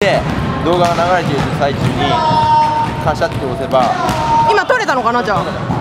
で動画が流れている最中にカシャって押せば今撮れたのかなじゃあ。